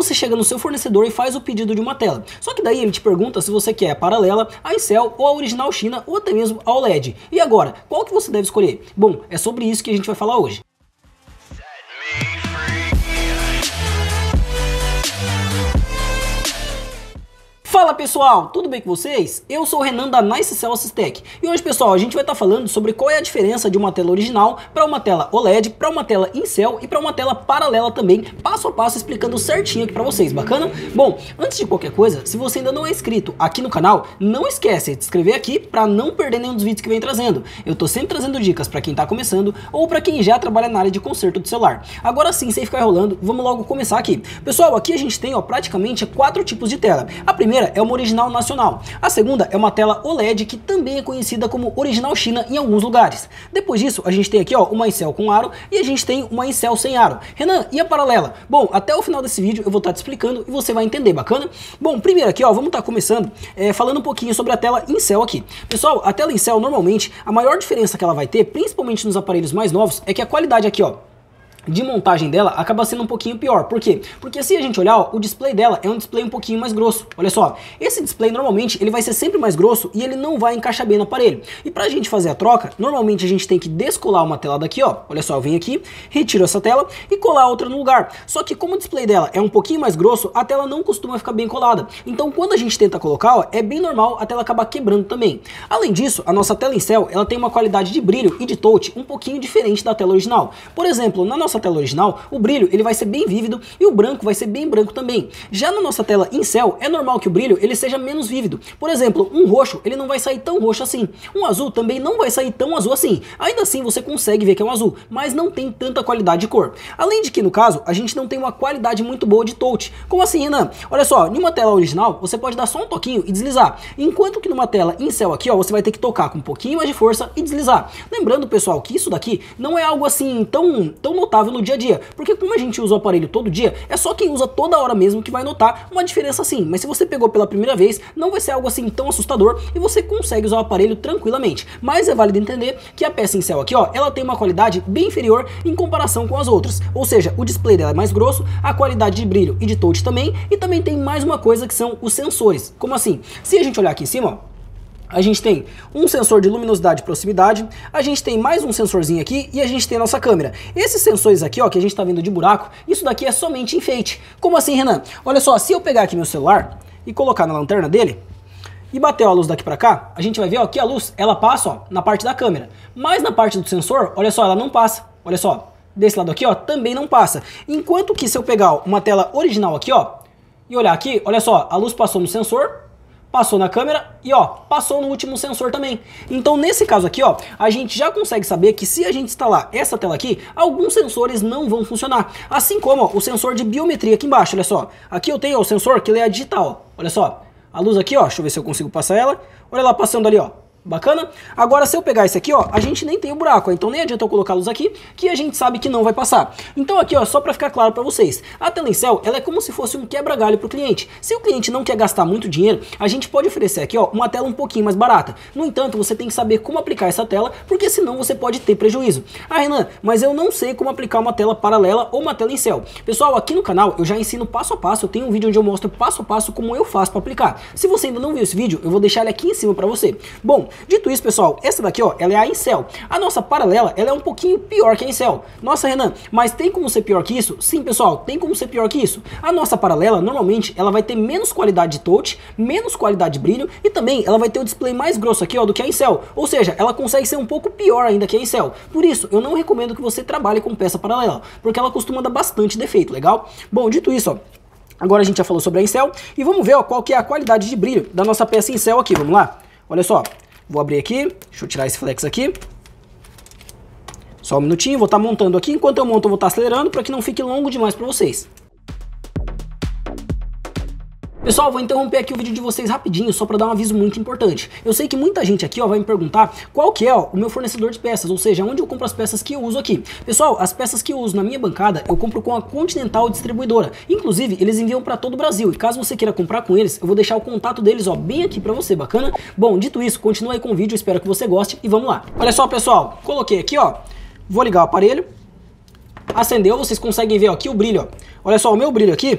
você chega no seu fornecedor e faz o pedido de uma tela. Só que daí ele te pergunta se você quer a paralela, a Incel ou a original China ou até mesmo a OLED. E agora, qual que você deve escolher? Bom, é sobre isso que a gente vai falar hoje. Fala pessoal, tudo bem com vocês? Eu sou o Renan da NiceCell Assistec e hoje pessoal a gente vai estar falando sobre qual é a diferença de uma tela original para uma tela OLED, para uma tela Incel e para uma tela paralela também, passo a passo explicando certinho aqui para vocês, bacana? Bom, antes de qualquer coisa, se você ainda não é inscrito aqui no canal, não esquece de se inscrever aqui para não perder nenhum dos vídeos que vem trazendo. Eu tô sempre trazendo dicas para quem está começando ou para quem já trabalha na área de conserto de celular. Agora sim, sem ficar enrolando, vamos logo começar aqui. Pessoal, aqui a gente tem praticamente 4 tipos de tela. A primeira é uma original nacional. A segunda é uma tela OLED que também é conhecida como original China em alguns lugares. Depois disso, a gente tem aqui uma Incel com aro e a gente tem uma Incel sem aro. Renan, e a paralela? Bom, até o final desse vídeo eu vou estar te explicando e você vai entender, bacana? Bom, primeiro aqui, vamos estar começando falando um pouquinho sobre a tela Incel aqui. Pessoal, a tela Incel normalmente, a maior diferença que ela vai ter, principalmente nos aparelhos mais novos, é que a qualidade aqui, de montagem dela acaba sendo um pouquinho pior. Por quê? Porque se a gente olhar, o display dela é um display um pouquinho mais grosso. Olha só, esse display normalmente ele vai ser sempre mais grosso e ele não vai encaixar bem no aparelho. E pra gente fazer a troca, normalmente a gente tem que descolar uma tela daqui, olha só, eu venho aqui, retiro essa tela e colar outra no lugar. Só que como o display dela é um pouquinho mais grosso, a tela não costuma ficar bem colada. Então quando a gente tenta colocar, é bem normal a tela acabar quebrando também. Além disso, a nossa tela Incel, ela tem uma qualidade de brilho e de touch um pouquinho diferente da tela original. Por exemplo, na nossa tela original, o brilho ele vai ser bem vívido e o branco vai ser bem branco também. Já na nossa tela Incel, é normal que o brilho ele seja menos vívido. Por exemplo, um roxo, ele não vai sair tão roxo assim. Um azul também não vai sair tão azul assim. Ainda assim, você consegue ver que é um azul, mas não tem tanta qualidade de cor. Além de que, no caso, a gente não tem uma qualidade muito boa de touch. Como assim, Renan? Olha só, em uma tela original, você pode dar só um toquinho e deslizar. Enquanto que numa tela Incel aqui, você vai ter que tocar com um pouquinho mais de força e deslizar. Lembrando, pessoal, que isso daqui não é algo assim tão notável no dia a dia. Porque como a gente usa o aparelho todo dia, é só quem usa toda hora mesmo que vai notar uma diferença assim. Mas se você pegou pela primeira vez, não vai ser algo assim tão assustador e você consegue usar o aparelho tranquilamente. Mas é válido entender que a peça Incel aqui, ela tem uma qualidade bem inferior em comparação com as outras. Ou seja, o display dela é mais grosso, a qualidade de brilho e de touch também, e também tem mais uma coisa que são os sensores. Como assim? Se a gente olhar aqui em cima, a gente tem um sensor de luminosidade e proximidade, a gente tem mais um sensorzinho aqui e a gente tem a nossa câmera. Esses sensores aqui, que a gente tá vendo de buraco, isso daqui é somente enfeite. Como assim, Renan? Olha só, se eu pegar aqui meu celular e colocar na lanterna dele e bater a luz daqui pra cá, a gente vai ver que a luz, ela passa na parte da câmera. Mas na parte do sensor, olha só, ela não passa. Olha só, desse lado aqui, também não passa. Enquanto que se eu pegar uma tela original aqui, e olhar aqui, olha só, a luz passou no sensor, passou na câmera e passou no último sensor também. Então nesse caso aqui, a gente já consegue saber que se a gente instalar essa tela aqui, alguns sensores não vão funcionar. Assim como o sensor de biometria aqui embaixo, olha só. Aqui eu tenho o sensor que ele é digital, olha só. A luz aqui, deixa eu ver se eu consigo passar ela. Olha lá passando ali, Bacana? Agora se eu pegar esse aqui, a gente nem tem o buraco, então nem adianta eu colocar a luz aqui, que a gente sabe que não vai passar. Então aqui, só para ficar claro para vocês, a tela Incel, ela é como se fosse um quebra-galho para o cliente. Se o cliente não quer gastar muito dinheiro, a gente pode oferecer aqui, uma tela um pouquinho mais barata. No entanto, você tem que saber como aplicar essa tela, porque senão você pode ter prejuízo. Ah, Renan, mas eu não sei como aplicar uma tela paralela ou uma tela Incel. Pessoal, aqui no canal eu já ensino passo a passo, eu tenho um vídeo onde eu mostro passo a passo como eu faço para aplicar. Se você ainda não viu esse vídeo, eu vou deixar ele aqui em cima para você. Bom, dito isso, pessoal, essa daqui, ela é a Incel. A nossa paralela, ela é um pouquinho pior que a Incel. Nossa, Renan, mas tem como ser pior que isso? Sim, pessoal, tem como ser pior que isso. A nossa paralela, normalmente, ela vai ter menos qualidade de touch, menos qualidade de brilho e também ela vai ter o display mais grosso aqui, do que a Incel. Ou seja, ela consegue ser um pouco pior ainda que a Incel. Por isso, eu não recomendo que você trabalhe com peça paralela, porque ela costuma dar bastante defeito, legal? Bom, dito isso, agora a gente já falou sobre a Incel e vamos ver qual que é a qualidade de brilho da nossa peça Incel aqui, vamos lá? Olha só. Vou abrir aqui, deixa eu tirar esse flex aqui. Só um minutinho, vou estar montando aqui. Enquanto eu monto, eu vou estar acelerando para que não fique longo demais para vocês. Pessoal, vou interromper aqui o vídeo de vocês rapidinho, só para dar um aviso muito importante. Eu sei que muita gente aqui vai me perguntar qual que é o meu fornecedor de peças, ou seja, onde eu compro as peças que eu uso aqui. Pessoal, as peças que eu uso na minha bancada, eu compro com a Continental Distribuidora. Inclusive, eles enviam para todo o Brasil, e caso você queira comprar com eles, eu vou deixar o contato deles bem aqui para você, bacana? Bom, dito isso, continue aí com o vídeo, espero que você goste e vamos lá. Olha só, pessoal, coloquei aqui, vou ligar o aparelho, acendeu, vocês conseguem ver aqui o brilho, Olha só, o meu brilho aqui,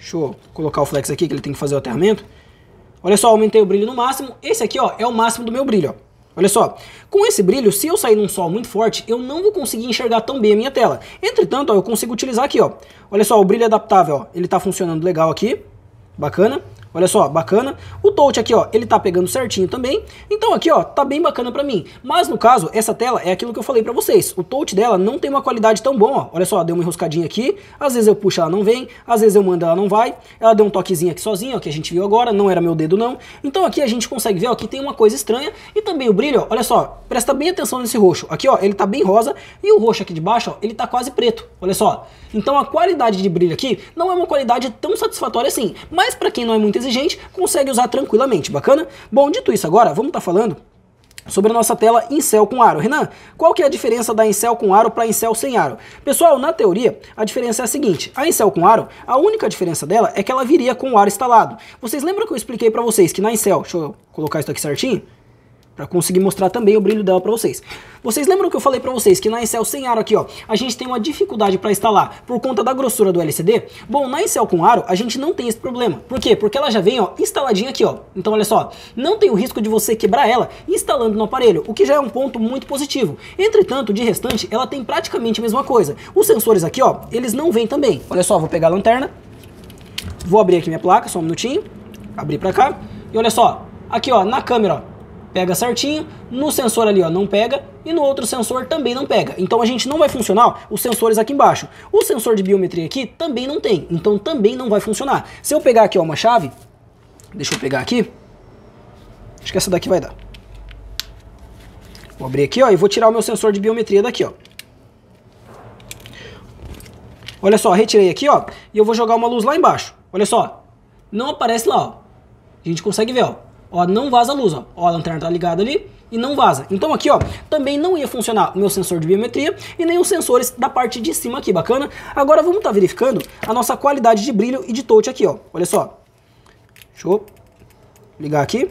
Deixa eu colocar o flex aqui, que ele tem que fazer o aterramento. Olha só, aumentei o brilho no máximo. Esse aqui, ó, é o máximo do meu brilho, ó. Olha só, com esse brilho, se eu sair num sol muito forte, eu não vou conseguir enxergar tão bem a minha tela. Entretanto, ó, eu consigo utilizar aqui, ó. Olha só, o brilho adaptável, ó, ele tá funcionando legal aqui. Bacana. Olha só, bacana. O touch aqui, ó, ele tá pegando certinho também. Então aqui, ó, tá bem bacana pra mim. Mas no caso, essa tela é aquilo que eu falei pra vocês. O touch dela não tem uma qualidade tão boa, ó. Olha só, deu uma enroscadinha aqui. Às vezes eu puxo, ela não vem. Às vezes eu mando, ela não vai. Ela deu um toquezinho aqui sozinha, ó, que a gente viu agora. Não era meu dedo, não. Então aqui a gente consegue ver, ó, que tem uma coisa estranha. E também o brilho, ó, olha só, presta bem atenção nesse roxo. Aqui, ó, ele tá bem rosa. E o roxo aqui de baixo, ó, ele tá quase preto. Olha só. Então a qualidade de brilho aqui não é uma qualidade tão satisfatória assim. Mas pra quem não é muito exigente, consegue usar tranquilamente, bacana? Bom, dito isso agora, vamos estar falando sobre a nossa tela Incel com aro. Renan, qual que é a diferença da Incel com aro para Incel sem aro? Pessoal, na teoria, a diferença é a seguinte, a Incel com aro, a única diferença dela é que ela viria com o aro instalado. Vocês lembram que eu expliquei para vocês que na Incel, deixa eu colocar isso aqui certinho, para conseguir mostrar também o brilho dela para vocês. Vocês lembram que eu falei para vocês que na Incel sem aro aqui, ó, a gente tem uma dificuldade para instalar por conta da grossura do LCD? Bom, na Incel com aro a gente não tem esse problema. Por quê? Porque ela já vem, ó, instaladinha aqui, ó. Então olha só, não tem o risco de você quebrar ela instalando no aparelho, o que já é um ponto muito positivo. Entretanto, de restante, ela tem praticamente a mesma coisa. Os sensores aqui, ó, eles não vêm também. Olha só, vou pegar a lanterna, vou abrir aqui minha placa, só um minutinho, abrir para cá, e olha só, aqui, ó, na câmera, ó, pega certinho, no sensor ali, ó, não pega, e no outro sensor também não pega. Então a gente não vai funcionar os sensores aqui embaixo. O sensor de biometria aqui também não tem, então também não vai funcionar. Se eu pegar aqui, ó, uma chave, deixa eu pegar aqui, acho que essa daqui vai dar. Vou abrir aqui, ó, e vou tirar o meu sensor de biometria daqui, ó. Olha só, retirei aqui, ó, e eu vou jogar uma luz lá embaixo. Olha só, não aparece lá, ó. A gente consegue ver, ó. Ó, não vaza a luz, ó. Ó, a lanterna tá ligada ali e não vaza. Então aqui, ó, também não ia funcionar o meu sensor de biometria e nem os sensores da parte de cima aqui, bacana? Agora vamos estar verificando a nossa qualidade de brilho e de touch aqui, ó. Olha só. Deixa eu ligar aqui.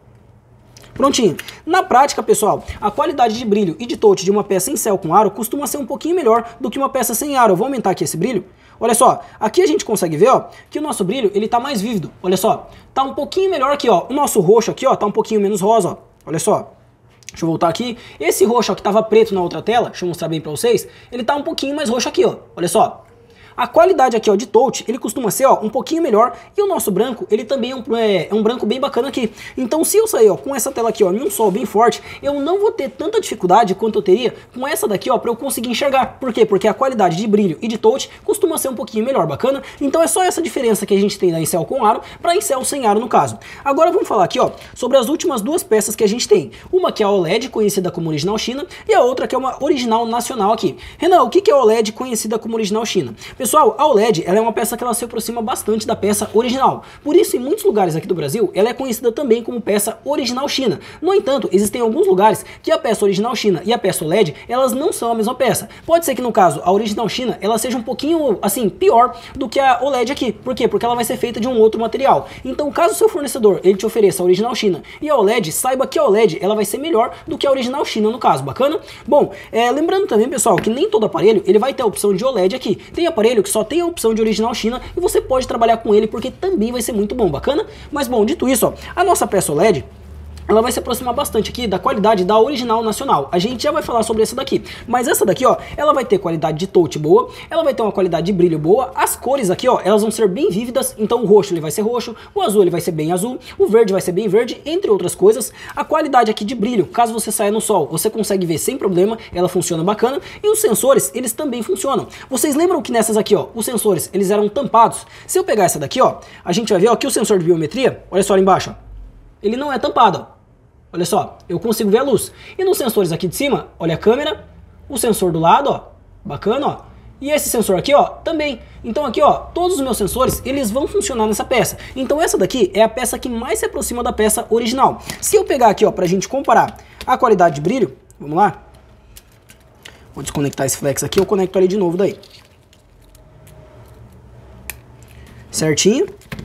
Prontinho. Na prática, pessoal, a qualidade de brilho e de touch de uma peça Incel com aro costuma ser um pouquinho melhor do que uma peça sem aro. Eu vou aumentar aqui esse brilho. Olha só, aqui a gente consegue ver, ó, que o nosso brilho, ele tá mais vívido. Olha só, tá um pouquinho melhor aqui, ó. O nosso roxo aqui, ó, tá um pouquinho menos rosa, ó. Olha só. Deixa eu voltar aqui. Esse roxo, ó, que tava preto na outra tela, deixa eu mostrar bem pra vocês, ele tá um pouquinho mais roxo aqui, ó. Olha só. A qualidade aqui, ó, de touch, ele costuma ser, ó, um pouquinho melhor, e o nosso branco, ele também é um branco bem bacana aqui. Então, se eu sair, ó, com essa tela aqui, ó, em um sol bem forte, eu não vou ter tanta dificuldade quanto eu teria com essa daqui, ó, pra eu conseguir enxergar. Por quê? Porque a qualidade de brilho e de touch costuma ser um pouquinho melhor, bacana? Então é só essa diferença que a gente tem da Incel com aro pra Incel sem aro no caso. Agora vamos falar aqui, ó, sobre as últimas duas peças que a gente tem. Uma que é a OLED, conhecida como Original China, e a outra que é uma Original Nacional aqui. Renan, o que é a OLED conhecida como Original China? Pessoal, a OLED, ela é uma peça que ela se aproxima bastante da peça original. Por isso, em muitos lugares aqui do Brasil, ela é conhecida também como peça Original China. No entanto, existem alguns lugares que a peça Original China e a peça OLED, elas não são a mesma peça. Pode ser que no caso, a Original China, ela seja um pouquinho, assim, pior do que a OLED aqui. Por quê? Porque ela vai ser feita de um outro material. Então, caso o seu fornecedor, ele te ofereça a Original China e a OLED, saiba que a OLED, ela vai ser melhor do que a Original China no caso, bacana? Bom, lembrando também, pessoal, que nem todo aparelho, ele vai ter a opção de OLED aqui. Tem aparelho que só tem a opção de Original China e você pode trabalhar com ele porque também vai ser muito bom, bacana? Mas bom, dito isso, ó, a nossa peça OLED, ela vai se aproximar bastante aqui da qualidade da Original Nacional. A gente já vai falar sobre essa daqui. Mas essa daqui, ó, ela vai ter qualidade de touch boa, ela vai ter uma qualidade de brilho boa. As cores aqui, ó, elas vão ser bem vívidas. Então o roxo ele vai ser roxo, o azul ele vai ser bem azul, o verde vai ser bem verde, entre outras coisas. A qualidade aqui de brilho, caso você saia no sol, você consegue ver sem problema, ela funciona bacana. E os sensores, eles também funcionam. Vocês lembram que nessas aqui, ó, os sensores, eles eram tampados? Se eu pegar essa daqui, ó, a gente vai ver, ó, que o sensor de biometria, olha só ali embaixo, ó, ele não é tampado, ó. Olha só, eu consigo ver a luz. E nos sensores aqui de cima, olha a câmera, o sensor do lado, ó, bacana, ó. E esse sensor aqui, ó, também. Então aqui, ó, todos os meus sensores, eles vão funcionar nessa peça. Então essa daqui é a peça que mais se aproxima da peça original. Se eu pegar aqui, ó, pra gente comparar a qualidade de brilho, vamos lá. Vou desconectar esse flex aqui, eu conecto ali de novo daí. Certinho.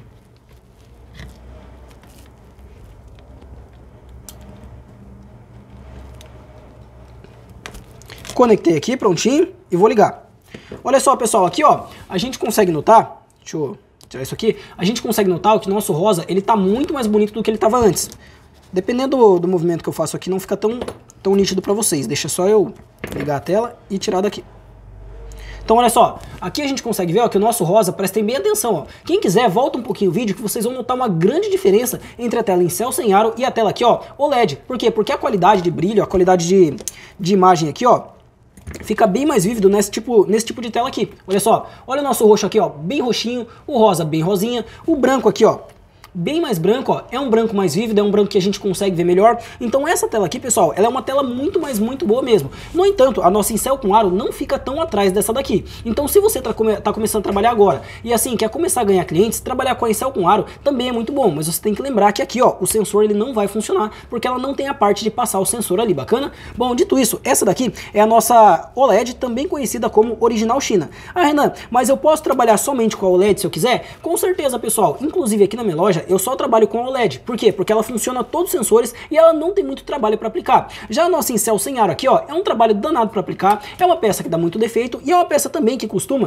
Conectei aqui, prontinho, e vou ligar. Olha só, pessoal, aqui, ó, a gente consegue notar, deixa eu tirar isso aqui, a gente consegue notar que o nosso rosa, ele tá muito mais bonito do que ele tava antes. Dependendo do movimento que eu faço aqui, não fica tão nítido pra vocês. Deixa só eu ligar a tela e tirar daqui. Então olha só, aqui a gente consegue ver ó, que o nosso rosa, prestem bem atenção. Ó. Quem quiser, volta um pouquinho o vídeo que vocês vão notar uma grande diferença entre a tela em céu sem aro e a tela aqui, ó, OLED. Por quê? Porque a qualidade de brilho, a qualidade de imagem aqui, ó, fica bem mais vívido nesse tipo de tela aqui. Olha só, olha o nosso roxo aqui, ó, bem roxinho, o rosa bem rosinha, o branco aqui, ó, bem mais branco, ó, é um branco mais vívido, é um branco que a gente consegue ver melhor. Então essa tela aqui, pessoal, ela é uma tela muito boa mesmo. No entanto, a nossa Incel com aro não fica tão atrás dessa daqui. Então se você tá começando a trabalhar agora e assim, quer começar a ganhar clientes, trabalhar com a Incel com aro também é muito bom, mas você tem que lembrar que aqui, ó, o sensor ele não vai funcionar, porque ela não tem a parte de passar o sensor ali, bacana? Bom, dito isso, essa daqui é a nossa OLED, também conhecida como Original China. Ah, Renan, mas eu posso trabalhar somente com a OLED se eu quiser? Com certeza, pessoal. Inclusive aqui na minha loja, eu só trabalho com a OLED. Por quê? Porque ela funciona todos os sensores e ela não tem muito trabalho para aplicar. Já a nossa Incel sem aro aqui, ó, é um trabalho danado para aplicar, é uma peça que dá muito defeito e é uma peça também que costuma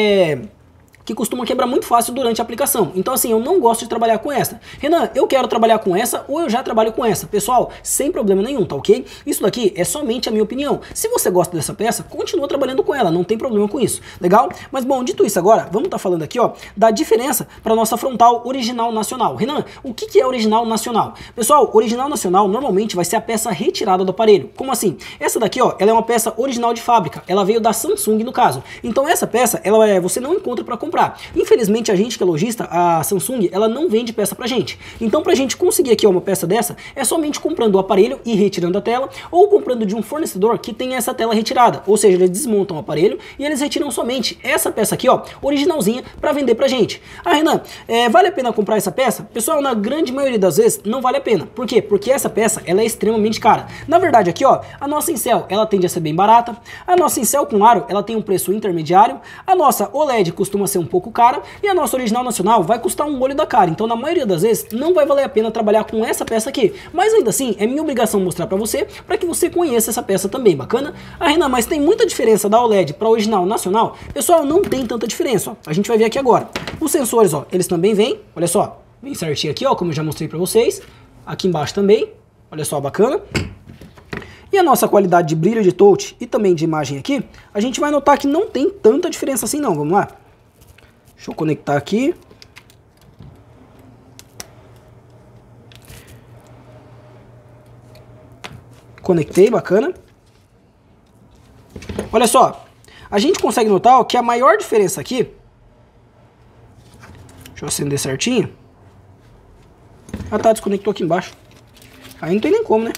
quebrar muito fácil durante a aplicação. Então assim, eu não gosto de trabalhar com essa. Renan, eu quero trabalhar com essa ou eu já trabalho com essa. Pessoal, sem problema nenhum, tá ok? Isso daqui é somente a minha opinião. Se você gosta dessa peça, continua trabalhando com ela, não tem problema com isso. Legal? Mas bom, dito isso agora, vamos estar falando aqui, ó, da diferença para nossa frontal original nacional. Renan, o que é original nacional? Pessoal, original nacional normalmente vai ser a peça retirada do aparelho. Como assim? Essa daqui, ó, ela é uma peça original de fábrica. Ela veio da Samsung no caso. Então essa peça, você não encontra para comprar. Infelizmente a gente que é lojista, a Samsung, ela não vende peça pra gente. Então pra gente conseguir aqui ó, uma peça dessa, é somente comprando o aparelho e retirando a tela, ou comprando de um fornecedor que tem essa tela retirada. Ou seja, eles desmontam o aparelho e eles retiram somente essa peça aqui, ó, originalzinha, pra vender pra gente. Ah, Renan, vale a pena comprar essa peça? Pessoal, na grande maioria das vezes não vale a pena. Por quê? Porque essa peça, ela é extremamente cara. Na verdade aqui, ó, a nossa Incel, ela tende a ser bem barata. A nossa Incel com aro, ela tem um preço intermediário. A nossa OLED costuma ser um pouco cara e a nossa original nacional vai custar um olho da cara. Então na maioria das vezes não vai valer a pena trabalhar com essa peça aqui, mas ainda assim é minha obrigação mostrar pra você, para que você conheça essa peça também, bacana? Ah, Renan, mas tem muita diferença da OLED para original nacional? Pessoal, não tem tanta diferença, ó. A gente vai ver aqui agora. Os sensores, ó, eles também vêm, olha só, vem certinho aqui, ó, como eu já mostrei pra vocês. Aqui embaixo também, olha só, bacana. E a nossa qualidade de brilho de touch e também de imagem aqui, a gente vai notar que não tem tanta diferença assim não, vamos lá. Deixa eu conectar aqui. Conectei, bacana. Olha só, a gente consegue notar ó, que a maior diferença aqui, deixa eu acender certinho. Ah tá, desconectou aqui embaixo. Aí não tem nem como, né?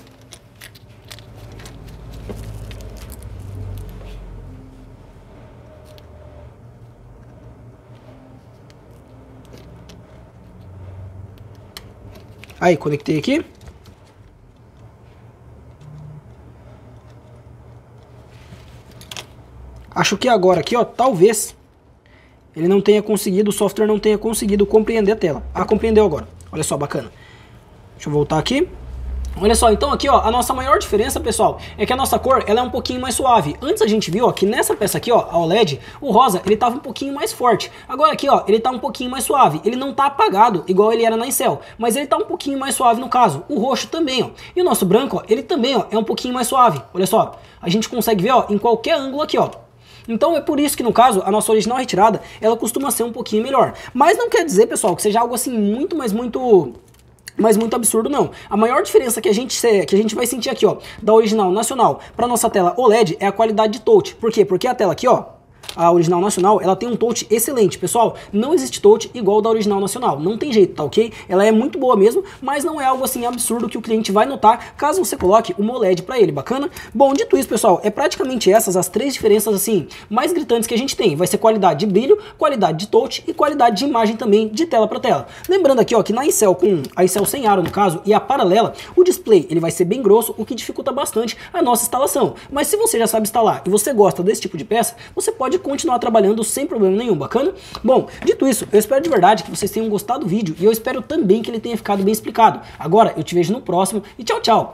Aí, conectei aqui. Acho que agora aqui, ó, talvez ele não tenha conseguido, o software não tenha conseguido compreender a tela. Ah, compreendeu agora. Olha só, bacana. Deixa eu voltar aqui. Olha só, então aqui ó, a nossa maior diferença, pessoal, é que a nossa cor, ela é um pouquinho mais suave. Antes a gente viu ó, que nessa peça aqui, ó, a OLED, o rosa, ele tava um pouquinho mais forte. Agora aqui, ó, ele tá um pouquinho mais suave. Ele não tá apagado, igual ele era na Incel, mas ele tá um pouquinho mais suave no caso. O roxo também, ó. E o nosso branco, ó, ele também, ó, é um pouquinho mais suave. Olha só, a gente consegue ver, ó, em qualquer ângulo aqui, ó. Então é por isso que no caso, a nossa original retirada, ela costuma ser um pouquinho melhor. Mas não quer dizer, pessoal, que seja algo assim muito, mas muito absurdo não. A maior diferença que a gente vai sentir aqui, ó, da original nacional para nossa tela OLED é a qualidade de touch. Por quê? Porque a tela aqui, ó, a original nacional, ela tem um touch excelente, pessoal. Não existe touch igual da original nacional, não tem jeito, tá ok? Ela é muito boa mesmo, mas não é algo assim absurdo que o cliente vai notar caso você coloque uma OLED para ele, bacana? Bom, dito isso, pessoal, é praticamente essas as três diferenças assim mais gritantes que a gente tem. Vai ser qualidade de brilho, qualidade de touch e qualidade de imagem também de tela para tela. Lembrando aqui, ó, que na Incel com a Incel sem aro no caso e a paralela, o display ele vai ser bem grosso, o que dificulta bastante a nossa instalação. Mas se você já sabe instalar e você gosta desse tipo de peça, você pode continuar trabalhando sem problema nenhum, bacana? Bom, dito isso, eu espero de verdade que vocês tenham gostado do vídeo e eu espero também que ele tenha ficado bem explicado. Agora, eu te vejo no próximo e tchau, tchau!